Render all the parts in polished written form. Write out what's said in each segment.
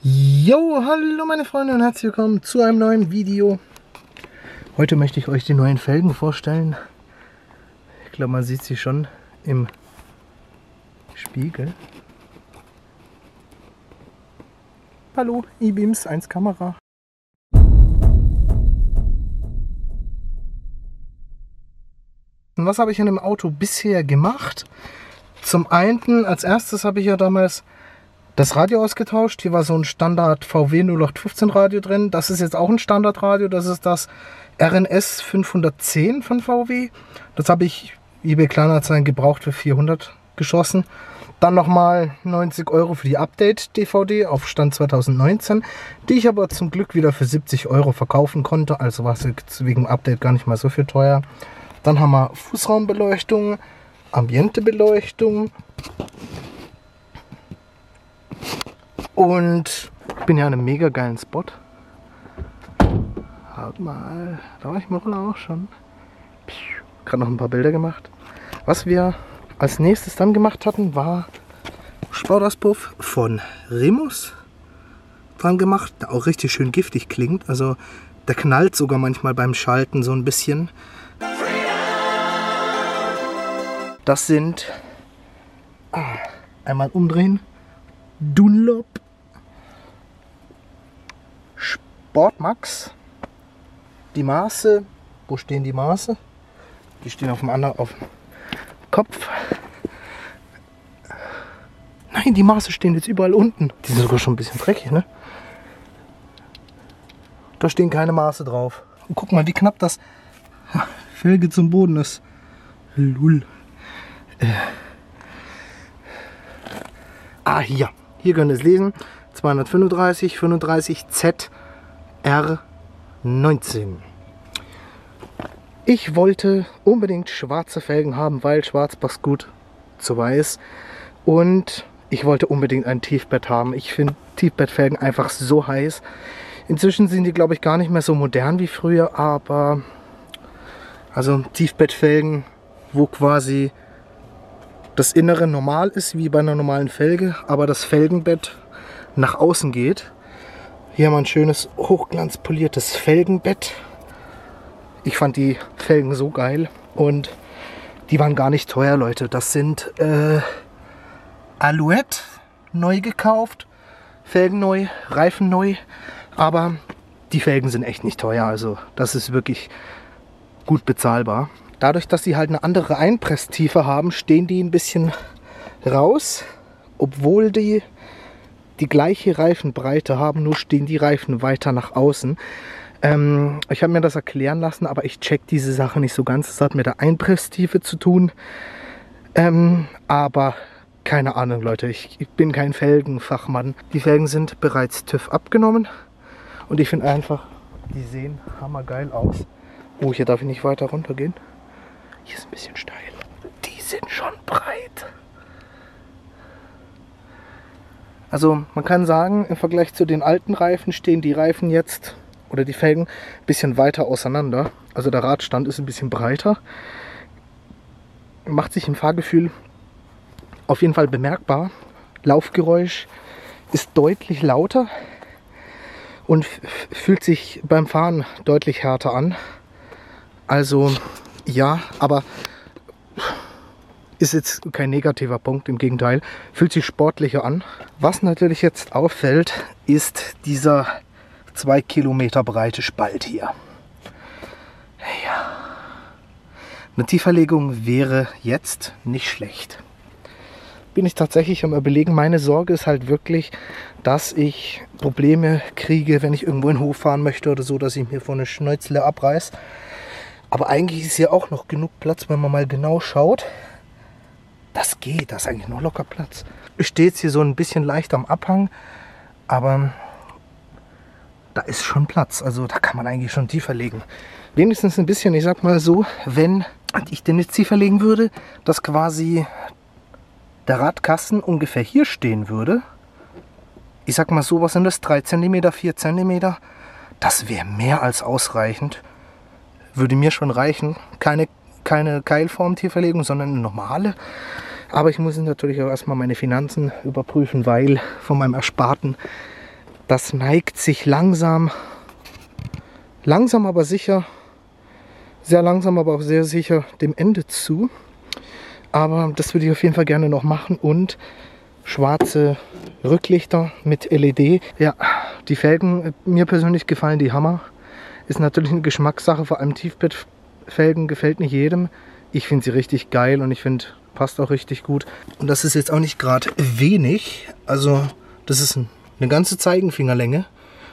Jo, hallo meine Freunde und herzlich willkommen zu einem neuen Video. Heute möchte ich euch die neuen Felgen vorstellen. Ich glaube, man sieht sie schon im Spiegel. Hallo, E-Beams 1 Kamera. Und was habe ich in dem Auto bisher gemacht? Zum einen, als erstes habe ich ja damals das Radio ausgetauscht. Hier war so ein Standard VW 0815 Radio drin. Das ist jetzt auch ein Standardradio. Das ist das RNS 510 von VW. Das habe ich eBay Kleinanzeigen gebraucht für 400 geschossen. Dann nochmal 90 € für die Update-DVD auf Stand 2019, die ich aber zum Glück wieder für 70 € verkaufen konnte. Also war es wegen Update gar nicht mal so viel teuer. Dann haben wir Fußraumbeleuchtung, Ambientebeleuchtung. Und ich bin ja in einem mega geilen Spot. Haut mal, da war ich im Roller auch schon. Gerade noch ein paar Bilder gemacht. Was wir als nächstes dann gemacht hatten, war Sportauspuff von Remus dran gemacht, der auch richtig schön giftig klingt. Also der knallt sogar manchmal beim Schalten so ein bisschen. Das sind einmal umdrehen, Dunlop Sportmax. Die Maße, wo stehen die Maße? Die stehen auf dem anderen, auf dem Kopf. Nein, die Maße stehen jetzt überall unten. Die sind sogar schon ein bisschen dreckig, ne? Da stehen keine Maße drauf. Und guck mal, wie knapp das Felge zum Boden ist. Lull. Hier. Hier könnt ihr es lesen. 235 35 ZR19. Ich wollte unbedingt schwarze Felgen haben, weil schwarz passt gut zu weiß. Und ich wollte unbedingt ein Tiefbett haben. Ich finde Tiefbettfelgen einfach so heiß. Inzwischen sind die, glaube ich, gar nicht mehr so modern wie früher, aber also Tiefbettfelgen, wo quasi das Innere normal ist, wie bei einer normalen Felge, aber das Felgenbett nach außen geht. Hier haben wir ein schönes hochglanzpoliertes Felgenbett. Ich fand die Felgen so geil und die waren gar nicht teuer, Leute. Das sind Alouette neu gekauft, Felgen neu, Reifen neu, aber die Felgen sind echt nicht teuer. Also das ist wirklich gut bezahlbar. Dadurch, dass sie halt eine andere Einpresstiefe haben, stehen die ein bisschen raus, obwohl die gleiche Reifenbreite haben, nur stehen die Reifen weiter nach außen. Ich habe mir das erklären lassen, aber ich check diese Sache nicht so ganz. Das hat mit der Einpresstiefe zu tun. Aber keine Ahnung, Leute, ich bin kein Felgenfachmann. Die Felgen sind bereits TÜV abgenommen und ich finde einfach, die sehen hammergeil aus. Oh, hier darf ich nicht weiter runtergehen. Hier ist ein bisschen steil. Die sind schon breit. Also man kann sagen, im Vergleich zu den alten Reifen stehen die Reifen jetzt, oder die Felgen, ein bisschen weiter auseinander. Also der Radstand ist ein bisschen breiter. Macht sich im Fahrgefühl auf jeden Fall bemerkbar. Laufgeräusch ist deutlich lauter und fühlt sich beim Fahren deutlich härter an. Also ja, aber ist jetzt kein negativer Punkt, im Gegenteil, fühlt sich sportlicher an. Was natürlich jetzt auffällt, ist dieser 2 Kilometer breite Spalt hier. Ja. Eine Tieferlegung wäre jetzt nicht schlecht. Bin ich tatsächlich am Überlegen. Meine Sorge ist halt wirklich, dass ich Probleme kriege, wenn ich irgendwo in den Hof fahren möchte oder so, dass ich mir vorne Schnäuzle abreiß. Aber eigentlich ist hier auch noch genug Platz, wenn man mal genau schaut. Das geht, da ist eigentlich noch locker Platz. Ich stehe jetzt hier so ein bisschen leicht am Abhang, aber da ist schon Platz. Also da kann man eigentlich schon tiefer legen. Wenigstens ein bisschen, ich sag mal so, wenn ich den jetzt tiefer legen würde, dass quasi der Radkasten ungefähr hier stehen würde. Ich sag mal so, was sind das? 3 cm, 4 cm? Das wäre mehr als ausreichend. Würde mir schon reichen. Keine Keilform-Tieferlegung, sondern eine normale. Aber ich muss natürlich auch erstmal meine Finanzen überprüfen, weil von meinem Ersparten Das neigt sich langsam aber sicher, sehr langsam, aber auch sehr sicher dem Ende zu. Aber das würde ich auf jeden Fall gerne noch machen. Und schwarze Rücklichter mit LED. Ja, die Felgen, mir persönlich gefallen die Hammer. Ist natürlich eine Geschmackssache, vor allem Tiefbettfelgen gefällt nicht jedem. Ich finde sie richtig geil und ich finde, passt auch richtig gut. Und das ist jetzt auch nicht gerade wenig. Also das ist eine ganze Zeigenfingerlänge.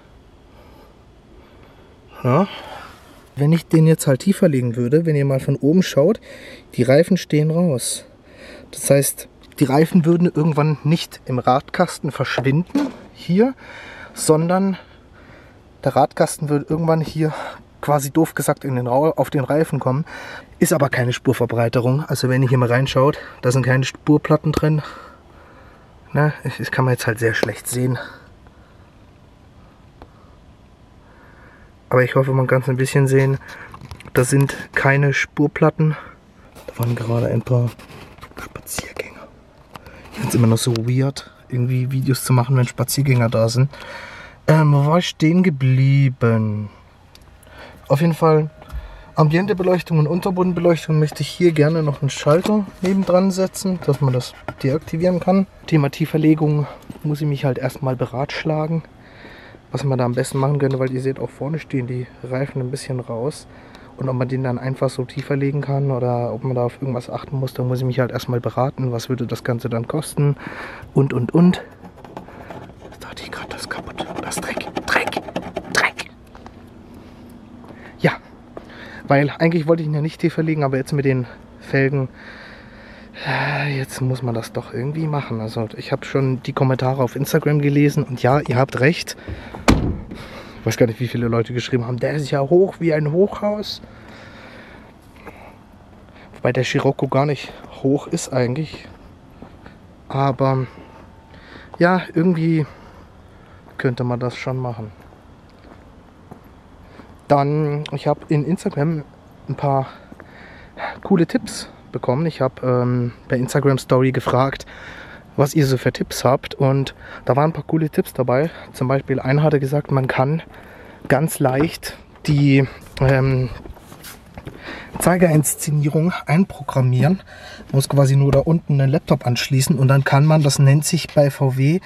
Ja. Wenn ich den jetzt halt tiefer legen würde, wenn ihr mal von oben schaut, die Reifen stehen raus. Das heißt, die Reifen würden irgendwann nicht im Radkasten verschwinden, hier, sondern der Radkasten würde irgendwann hier quasi doof gesagt auf den Reifen kommen. Ist aber keine Spurverbreiterung. Also wenn ihr hier mal reinschaut, da sind keine Spurplatten drin. Na, das kann man jetzt halt sehr schlecht sehen. Aber ich hoffe, man kann es ein bisschen sehen. Da sind keine Spurplatten. Da waren gerade ein paar Spaziergänger. Ich finde es immer noch so weird, irgendwie Videos zu machen, wenn Spaziergänger da sind. Wo war ich stehen geblieben? Auf jeden Fall Ambientebeleuchtung und Unterbodenbeleuchtung möchte ich hier gerne noch einen Schalter nebendran setzen, dass man das deaktivieren kann. Thema Tieferlegung muss ich mich halt erstmal beratschlagen, was man da am besten machen könnte, weil ihr seht, auch vorne stehen die Reifen ein bisschen raus. Und ob man den dann einfach so tiefer legen kann oder ob man da auf irgendwas achten muss, da muss ich mich halt erstmal beraten. Was würde das Ganze dann kosten? Und. Da hatte ich gerade das kaputt. Das Dreck. Ja, weil eigentlich wollte ich ihn ja nicht tiefer legen, aber jetzt mit den Felgen, jetzt muss man das doch irgendwie machen. Also ich habe schon die Kommentare auf Instagram gelesen und ja, ihr habt recht. Ich weiß gar nicht, wie viele Leute geschrieben haben, der ist ja hoch wie ein Hochhaus. Wobei der Scirocco gar nicht hoch ist eigentlich. Aber ja, irgendwie könnte man das schon machen. Dann, ich habe in Instagram ein paar coole Tipps bekommen. Ich habe bei Instagram Story gefragt, was ihr so für Tipps habt. Und da waren ein paar coole Tipps dabei. Zum Beispiel einer hatte gesagt, man kann ganz leicht die Zeigerinszenierung einprogrammieren. Man muss quasi nur da unten einen Laptop anschließen und dann kann man, das nennt sich bei VW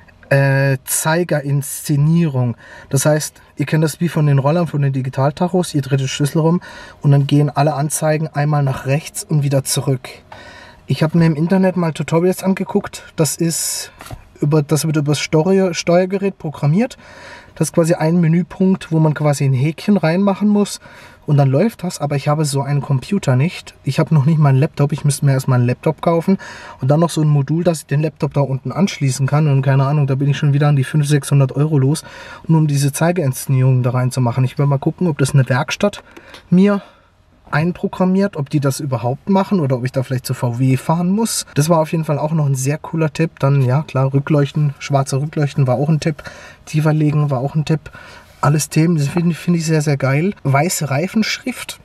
Zeigerinszenierung. Das heißt, ihr kennt das wie von den Rollern, von den Digitaltachos, ihr dreht den Schlüssel rum und dann gehen alle Anzeigen einmal nach rechts und wieder zurück. Ich habe mir im Internet mal Tutorials angeguckt. Das wird über das Steuergerät programmiert. Das ist quasi ein Menüpunkt, wo man quasi ein Häkchen reinmachen muss und dann läuft das. Aber ich habe so einen Computer nicht. Ich habe noch nicht mal einen Laptop. Ich müsste mir erstmal einen Laptop kaufen und dann noch so ein Modul, dass ich den Laptop da unten anschließen kann. Und keine Ahnung, da bin ich schon wieder an die 500-600 Euro los, nur um diese Zeigerinszenierung da reinzumachen. Ich will mal gucken, ob das eine Werkstatt mir einprogrammiert, ob die das überhaupt machen oder ob ich da vielleicht zu VW fahren muss. Das war auf jeden Fall auch noch ein sehr cooler Tipp. Dann, ja klar, Rückleuchten, schwarze Rückleuchten war auch ein Tipp. Tiefer legen war auch ein Tipp. Alles Themen, das finde ich sehr, sehr geil. Weiße Reifenschrift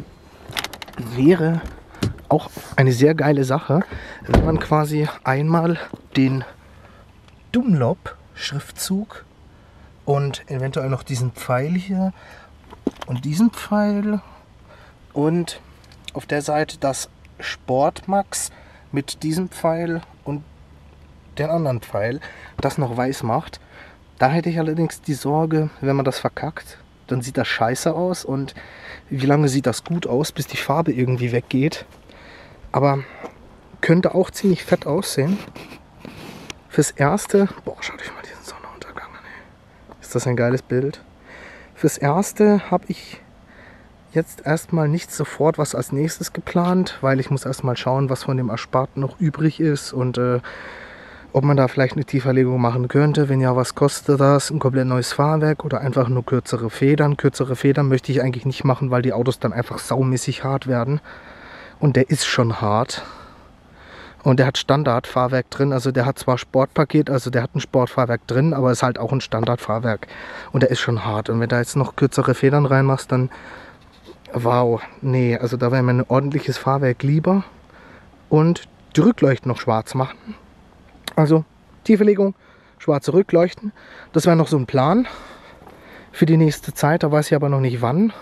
wäre auch eine sehr geile Sache, wenn man quasi einmal den Dunlop-Schriftzug und eventuell noch diesen Pfeil hier und diesen Pfeil und auf der Seite das Sportmax mit diesem Pfeil und den anderen Pfeil, das noch weiß macht. Da hätte ich allerdings die Sorge, wenn man das verkackt, dann sieht das scheiße aus und wie lange sieht das gut aus, bis die Farbe irgendwie weggeht. Aber könnte auch ziemlich fett aussehen. Fürs Erste, boah, schaut euch mal diesen Sonnenuntergang an. Ist das ein geiles Bild? Fürs Erste habe ich jetzt erstmal nicht sofort was als nächstes geplant, weil ich muss erstmal schauen, was von dem Ersparten noch übrig ist und ob man da vielleicht eine Tieferlegung machen könnte. Wenn ja, was kostet das? Ein komplett neues Fahrwerk oder einfach nur kürzere Federn? Kürzere Federn möchte ich eigentlich nicht machen, weil die Autos dann einfach saumäßig hart werden. Und der ist schon hart. Und der hat Standardfahrwerk drin. Also der hat zwar Sportpaket, also der hat ein Sportfahrwerk drin, aber ist halt auch ein Standardfahrwerk. Und der ist schon hart. Und wenn du jetzt noch kürzere Federn reinmachst, dann wow, nee, also da wäre mir ein ordentliches Fahrwerk lieber. Und die Rückleuchten noch schwarz machen. Also Tieferlegung schwarze Rückleuchten. Das wäre noch so ein Plan für die nächste Zeit, da weiß ich aber noch nicht wann.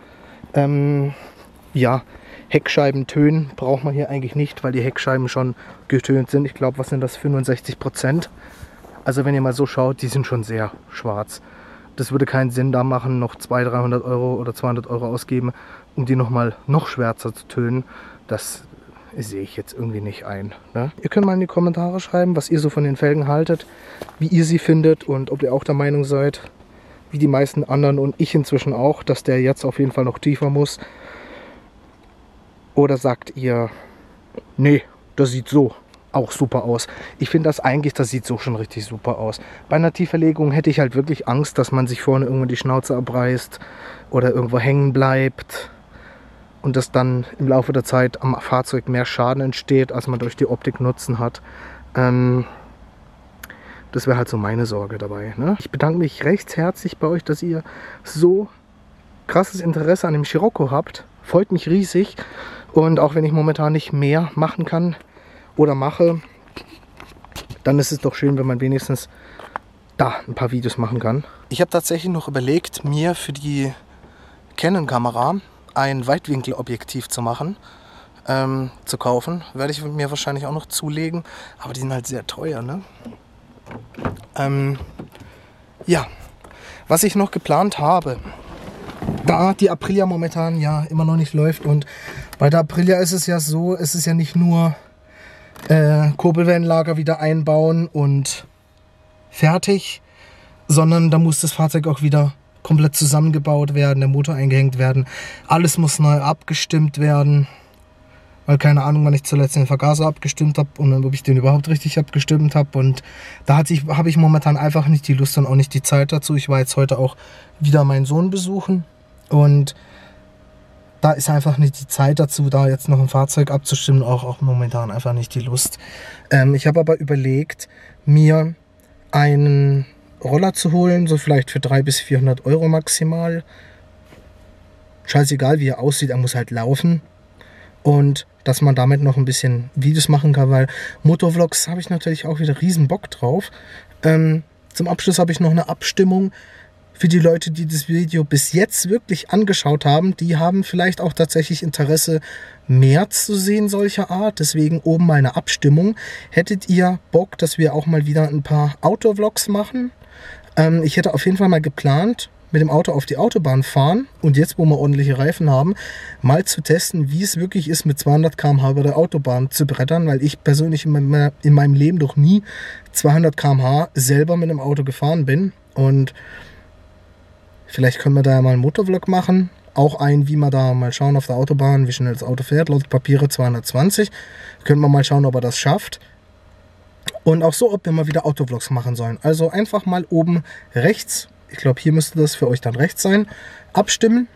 Ja, Heckscheiben tönen braucht man hier eigentlich nicht, weil die Heckscheiben schon getönt sind. Ich glaube, was sind das, 65%? Also wenn ihr mal so schaut, die sind schon sehr schwarz. Das würde keinen Sinn da machen, noch 200, 300 Euro oder 200 Euro ausgeben, um die nochmal noch schwärzer zu tönen. Das sehe ich jetzt irgendwie nicht ein. Ne? Ihr könnt mal in die Kommentare schreiben, was ihr so von den Felgen haltet, wie ihr sie findet und ob ihr auch der Meinung seid, wie die meisten anderen und ich inzwischen auch, dass der jetzt auf jeden Fall noch tiefer muss. Oder sagt ihr, nee, das sieht so auch super aus. Ich finde das eigentlich, das sieht so schon richtig super aus. Bei einer Tieferlegung hätte ich halt wirklich Angst, dass man sich vorne irgendwo die Schnauze abreißt oder irgendwo hängen bleibt und dass dann im Laufe der Zeit am Fahrzeug mehr Schaden entsteht, als man durch die Optik Nutzen hat. Das wäre halt so meine Sorge dabei. Ne? Ich bedanke mich recht herzlich bei euch, dass ihr so krasses Interesse an dem Scirocco habt. Freut mich riesig. Und auch wenn ich momentan nicht mehr machen kann oder mache, dann ist es doch schön, wenn man wenigstens da ein paar Videos machen kann. Ich habe tatsächlich noch überlegt, mir für die Canon-Kamera ein Weitwinkelobjektiv zu machen, zu kaufen. Werde ich mir wahrscheinlich auch noch zulegen, aber die sind halt sehr teuer, ne? Ja, was ich noch geplant habe, da die Aprilia momentan ja immer noch nicht läuft und bei der Aprilia ist es ja so, es ist ja nicht nur Kurbelwellenlager wieder einbauen und fertig, sondern da muss das Fahrzeug auch wieder komplett zusammengebaut werden, der Motor eingehängt werden, alles muss neu abgestimmt werden, weil keine Ahnung, wann ich zuletzt den Vergaser abgestimmt habe und ob ich den überhaupt richtig abgestimmt habe. Und da habe ich momentan einfach nicht die Lust und auch nicht die Zeit dazu. Ich war jetzt heute auch wieder meinen Sohn besuchen und da ist einfach nicht die Zeit dazu, da jetzt noch ein Fahrzeug abzustimmen, auch momentan einfach nicht die Lust. Ich habe aber überlegt, mir einen Roller zu holen, so vielleicht für 300 bis 400 Euro maximal. Scheißegal, wie er aussieht, er muss halt laufen. Und dass man damit noch ein bisschen Videos machen kann, weil Motovlogs habe ich natürlich auch wieder riesen Bock drauf. Zum Abschluss habe ich noch eine Abstimmung für die Leute, die das Video bis jetzt wirklich angeschaut haben. Die haben vielleicht auch tatsächlich Interesse, mehr zu sehen solcher Art. Deswegen oben mal eine Abstimmung. Hättet ihr Bock, dass wir auch mal wieder ein paar Autovlogs machen? Ich hätte auf jeden Fall mal geplant, mit dem Auto auf die Autobahn fahren und jetzt, wo wir ordentliche Reifen haben, mal zu testen, wie es wirklich ist, mit 200 km/h über der Autobahn zu brettern, weil ich persönlich in meinem Leben doch nie 200 km/h selber mit einem Auto gefahren bin. Und vielleicht können wir da ja mal einen Motovlog machen, auch wie wir da mal schauen auf der Autobahn, wie schnell das Auto fährt, laut Papiere 220. Können wir mal schauen, ob er das schafft. Und auch so, ob wir mal wieder Autovlogs machen sollen. Also einfach mal oben rechts, ich glaube, hier müsste das für euch dann rechts sein, abstimmen.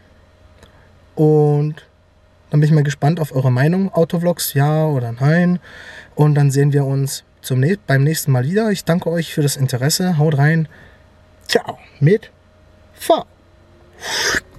Und dann bin ich mal gespannt auf eure Meinung. Autovlogs, ja oder nein. Und dann sehen wir uns beim nächsten Mal wieder. Ich danke euch für das Interesse. Haut rein. Ciao mit V.